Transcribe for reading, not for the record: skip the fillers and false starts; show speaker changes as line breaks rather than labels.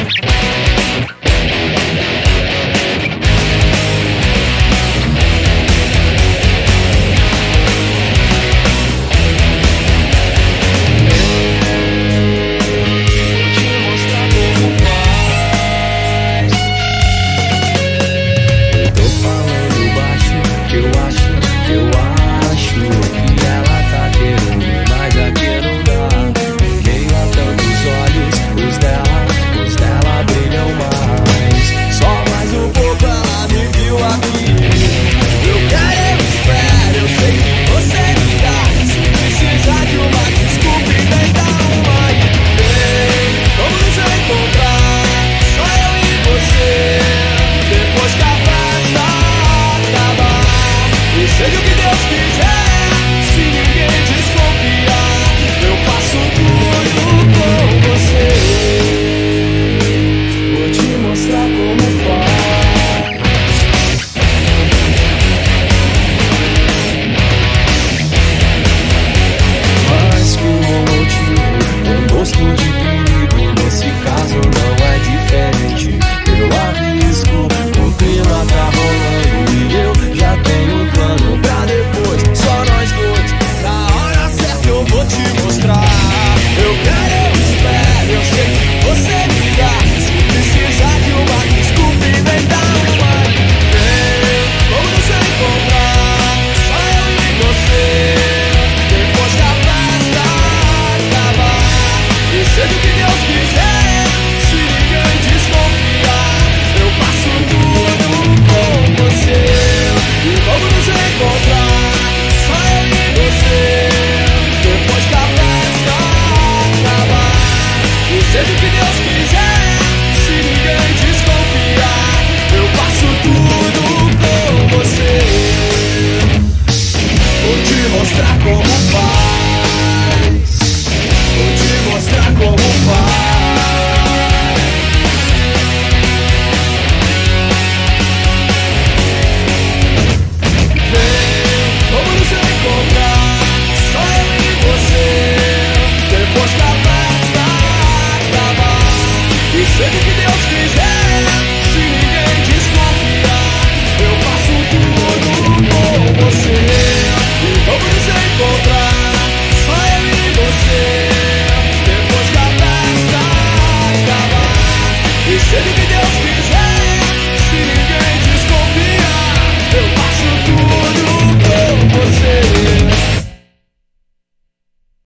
Seja o que Deus quiser, se ninguém desconfiar, eu faço tudo com você. Vou te mostrar como faz. Mais que um motivo, um gosto de perigo. Nesse caso não é diferente. Eu arrisco, o clima tá rolando e eu já tenho um plano pra depois, só nós dois. Na hora certa eu vou te mostrar. Eu quero, eu espero, eu sei que você me dá. Se precisar de uma desculpa e vem dar uma. Vem, vamos nos encontrar, só eu e você. Depois da festa acabar, e seja o que Deus quiser, se ninguém desconfiar, eu faço tudo com você. E vamos nos encontrar, só eu e você. Depois que a festa acabar, e seja o que Deus quiser.